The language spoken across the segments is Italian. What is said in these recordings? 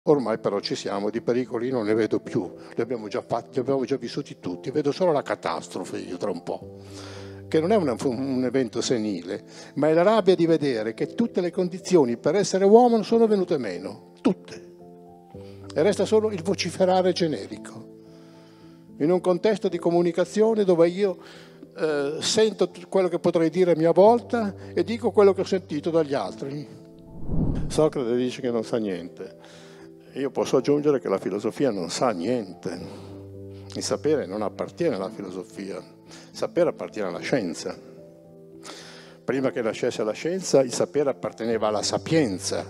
Ormai però ci siamo, di pericoli non ne vedo più, li abbiamo già fatti, li abbiamo già vissuti tutti, vedo solo la catastrofe io tra un po', che non è un evento senile, ma è la rabbia di vedere che tutte le condizioni per essere uomo sono venute meno, tutte, e resta solo il vociferare generico, in un contesto di comunicazione dove io sento quello che potrei dire a mia volta e dico quello che ho sentito dagli altri. Socrate dice che non sa niente. Io posso aggiungere che la filosofia non sa niente. Il sapere non appartiene alla filosofia, il sapere appartiene alla scienza. Prima che nascesse la scienza, il sapere apparteneva alla sapienza,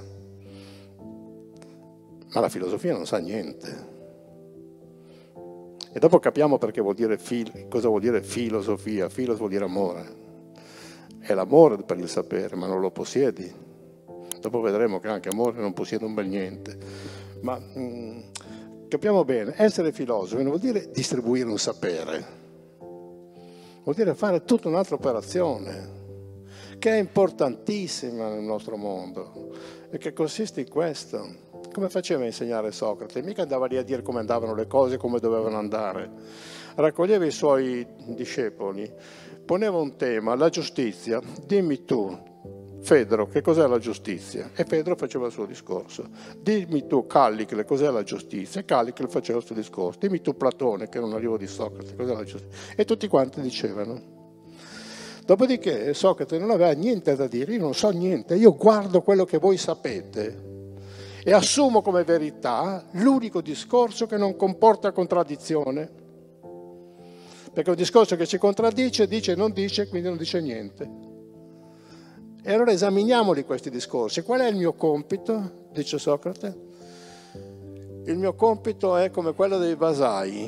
ma la filosofia non sa niente. E dopo capiamo perché cosa vuol dire filosofia. Filos vuol dire amore. È l'amore per il sapere, ma non lo possiedi. Dopo vedremo che anche amore non possiede un bel niente. Ma capiamo bene, essere filosofi non vuol dire distribuire un sapere, vuol dire fare tutta un'altra operazione, che è importantissima nel nostro mondo, e che consiste in questo. Come faceva a insegnare Socrate? Mica andava lì a dire come andavano le cose, come dovevano andare. Raccoglieva i suoi discepoli, poneva un tema, la giustizia. Dimmi tu, Fedro, che cos'è la giustizia? E Fedro faceva il suo discorso. Dimmi tu, Callicle, cos'è la giustizia? E Callicle faceva il suo discorso. Dimmi tu, Platone, che è un allievo di Socrate, cos'è la giustizia? E tutti quanti dicevano. Dopodiché Socrate non aveva niente da dire, io non so niente, io guardo quello che voi sapete e assumo come verità l'unico discorso che non comporta contraddizione. Perché un discorso che ci contraddice, dice e non dice, quindi non dice niente. E allora esaminiamoli questi discorsi. Qual è il mio compito? Dice Socrate. Il mio compito è come quello dei vasai,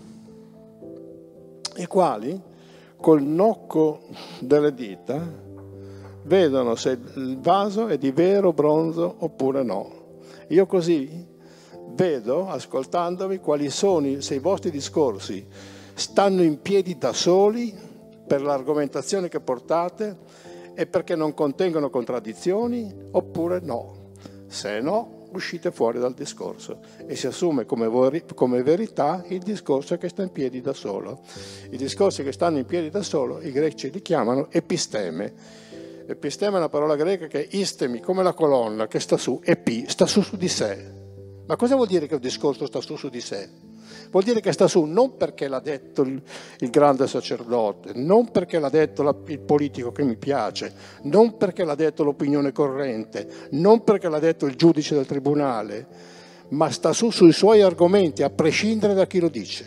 i quali col nocco delle dita vedono se il vaso è di vero bronzo oppure no. Io così vedo, ascoltandovi, quali sono, se i vostri discorsi stanno in piedi da soli per l'argomentazione che portate e perché non contengono contraddizioni oppure no. Se no, uscite fuori dal discorso e si assume come verità il discorso che sta in piedi da solo. I discorsi che stanno in piedi da solo i greci li chiamano episteme. Episteme è una parola greca che è istemi, come la colonna che sta su, epi, sta su di sé. Ma cosa vuol dire che un discorso sta su di sé? Vuol dire che sta su non perché l'ha detto il grande sacerdote, non perché l'ha detto il politico che mi piace, non perché l'ha detto l'opinione corrente, non perché l'ha detto il giudice del tribunale, ma sta su sui suoi argomenti, a prescindere da chi lo dice.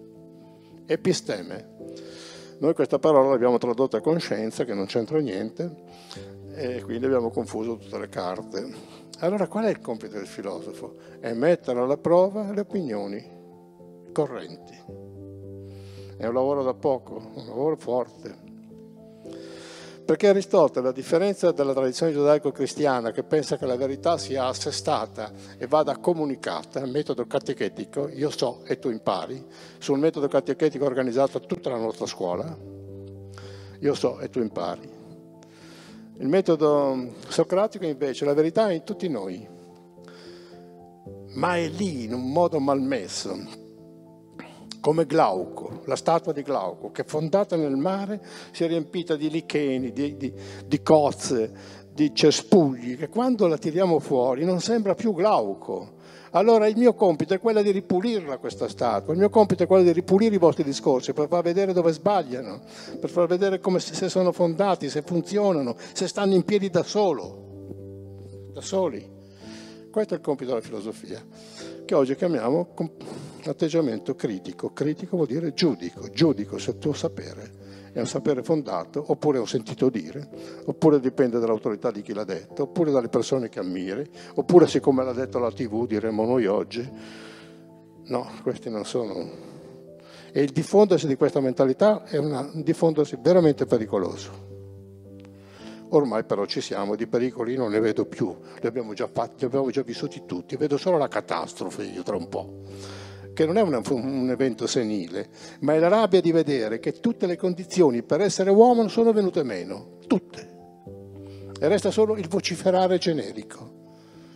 Episteme. Noi questa parola l'abbiamo tradotta a coscienza, che non c'entra niente, e quindi abbiamo confuso tutte le carte. Allora qual è il compito del filosofo? È mettere alla prova le opinioni correnti. È un lavoro da poco, un lavoro forte. Perché Aristotele, a differenza della tradizione giudaico-cristiana che pensa che la verità sia assestata e vada comunicata, metodo catechetico, io so e tu impari, sul metodo catechetico organizzato tutta la nostra scuola, io so e tu impari. Il metodo socratico invece, la verità è in tutti noi, ma è lì in un modo malmesso, come Glauco, la statua di Glauco, che fondata nel mare si è riempita di licheni, di cozze, di cespugli, che quando la tiriamo fuori non sembra più Glauco. Allora il mio compito è quello di ripulirla questa statua, il mio compito è quello di ripulire i vostri discorsi per far vedere dove sbagliano, per far vedere come se sono fondati, se funzionano, se stanno in piedi da soli. Questo è il compito della filosofia, che oggi chiamiamo atteggiamento critico. Critico vuol dire giudico se il tuo sapere è un sapere fondato, oppure ho sentito dire, oppure dipende dall'autorità di chi l'ha detto, oppure dalle persone che ammiri, oppure siccome l'ha detto la TV diremo noi oggi. No, questi non sono. E il diffondersi di questa mentalità è un diffondersi veramente pericoloso. Ormai però ci siamo, di pericoli non ne vedo più, li abbiamo già fatti, li abbiamo già vissuti tutti, vedo solo la catastrofe io tra un po', che non è un evento senile, ma è la rabbia di vedere che tutte le condizioni per essere uomo sono venute meno, tutte, e resta solo il vociferare generico,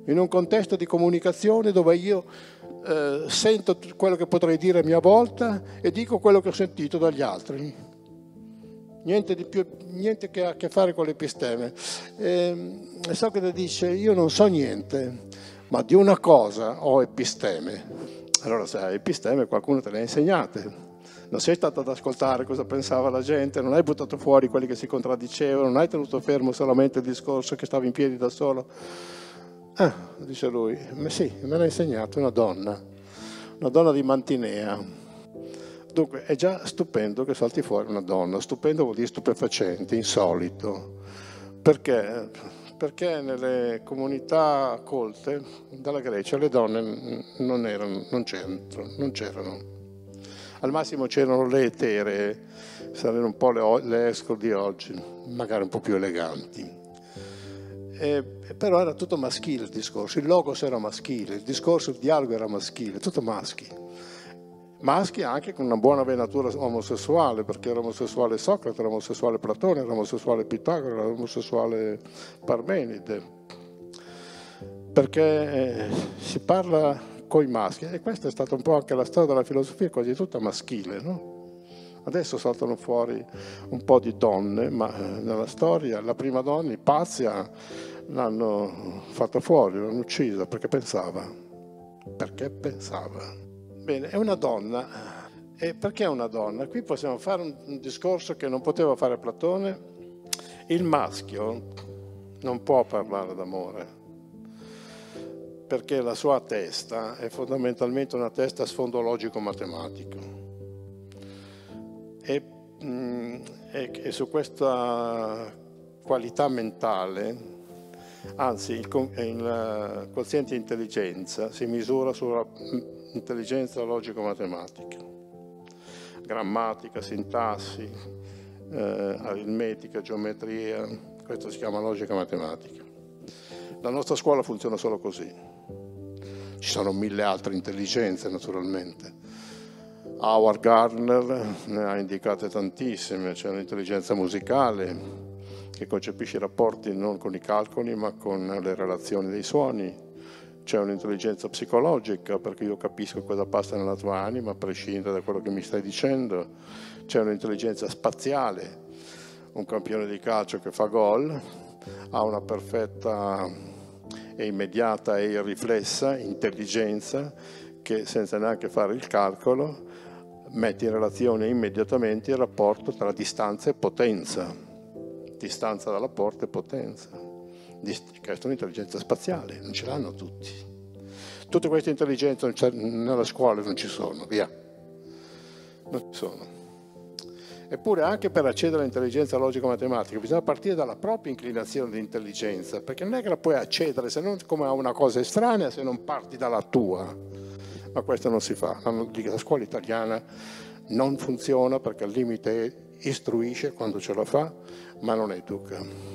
in un contesto di comunicazione dove io sento quello che potrei dire a mia volta e dico quello che ho sentito dagli altri. Niente di più, niente che ha a che fare con l'episteme. Socrate dice: io non so niente, ma di una cosa ho episteme. Allora, se hai episteme, qualcuno te le ha insegnate. Non sei stato ad ascoltare cosa pensava la gente, non hai buttato fuori quelli che si contraddicevano, non hai tenuto fermo solamente il discorso che stava in piedi da solo. Dice lui, ma sì, me l'ha insegnato una donna di Mantinea. Dunque è già stupendo che salti fuori una donna, stupendo vuol dire stupefacente, insolito. Perché? Perché nelle comunità colte dalla Grecia le donne non c'erano. Al massimo c'erano le eteree, sarebbero un po' le escort di oggi, magari un po' più eleganti. Però era tutto maschile il discorso, il logos era maschile, il discorso, il dialogo era maschile, tutto maschi. Maschi anche con una buona venatura omosessuale, perché era omosessuale Socrate, era omosessuale Platone, era omosessuale Pitagora, era omosessuale Parmenide. Perché si parla coi maschi, e questa è stata un po' anche la storia della filosofia, quasi tutta maschile, no? Adesso saltano fuori un po' di donne, ma nella storia la prima donna, Ipazia, l'hanno fatta fuori, l'hanno uccisa perché pensava. Perché pensava. Bene, è una donna. E perché è una donna? Qui possiamo fare un discorso che non poteva fare Platone. Il maschio non può parlare d'amore, perché la sua testa è fondamentalmente una testa a sfondo logico-matematico. E su questa qualità mentale, anzi il quoziente intelligenza si misura sulla intelligenza logico-matematica, grammatica, sintassi, aritmetica, geometria, questo si chiama logica matematica. La nostra scuola funziona solo così. Ci sono 1000 altre intelligenze naturalmente. Howard Gardner ne ha indicate tantissime, c'è un'intelligenza musicale che concepisce i rapporti non con i calcoli ma con le relazioni dei suoni, c'è un'intelligenza psicologica perché io capisco cosa passa nella tua anima a prescindere da quello che mi stai dicendo, c'è un'intelligenza spaziale, un campione di calcio che fa gol ha una perfetta e immediata e irriflessa intelligenza che senza neanche fare il calcolo mette in relazione immediatamente il rapporto tra distanza e potenza, distanza dalla porta e potenza. Questa è un'intelligenza spaziale, non ce l'hanno tutti. Tutte queste intelligenze nella scuola non ci sono, via. Non ci sono. Eppure anche per accedere all'intelligenza logico-matematica bisogna partire dalla propria inclinazione di intelligenza, perché non è che la puoi accedere se non come a una cosa estranea se non parti dalla tua. Ma questo non si fa. La scuola italiana non funziona perché al limite istruisce quando ce la fa, ma non educa.